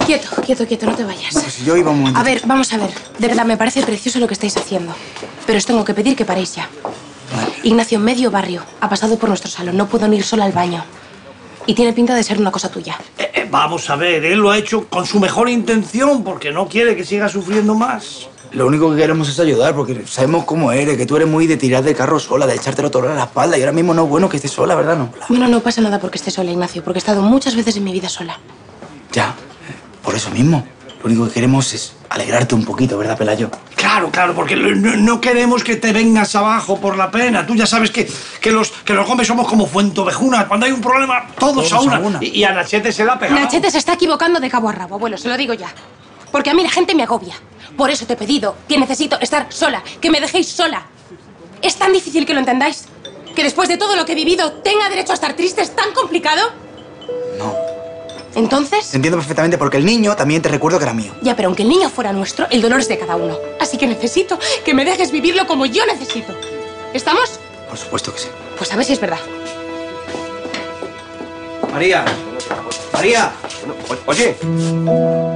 Quieto, quieto, quieto, no te vayas. No, pues yo iba un momento. A ver, vamos a ver. De verdad, me parece precioso lo que estáis haciendo. Pero os tengo que pedir que paréis ya. Vale. Ignacio, medio barrio ha pasado por nuestro salón. No puedo ni ir sola al baño. Y tiene pinta de ser una cosa tuya. Vamos a ver, él lo ha hecho con su mejor intención porque no quiere que siga sufriendo más. Lo único que queremos es ayudar, porque sabemos cómo eres, que tú eres muy de tirar del carro sola, de echártelo todo a la espalda, y ahora mismo no es bueno que estés sola, ¿verdad? No. Bueno, no pasa nada porque esté sola, Ignacio, porque he estado muchas veces en mi vida sola. Ya, por eso mismo. Lo único que queremos es alegrarte un poquito, ¿verdad, Pelayo? Claro, claro, porque no queremos que te vengas abajo por la pena. Tú ya sabes que los hombres somos como Fuentovejuna. Cuando hay un problema, todos a una. Y a Nachete se la ha pegado. Nachete se está equivocando de cabo a rabo, abuelo, se lo digo ya. Porque a mí la gente me agobia. Por eso te he pedido que necesito estar sola, que me dejéis sola. ¿Es tan difícil que lo entendáis? ¿Que después de todo lo que he vivido tenga derecho a estar triste? ¿Es tan complicado? No. ¿Entonces? Te entiendo perfectamente, porque el niño también te recuerdo que era mío. Ya, pero aunque el niño fuera nuestro, el dolor es de cada uno. Así que necesito que me dejes vivirlo como yo necesito. ¿Estamos? Por supuesto que sí. Pues a ver si es verdad. María. María. Oye.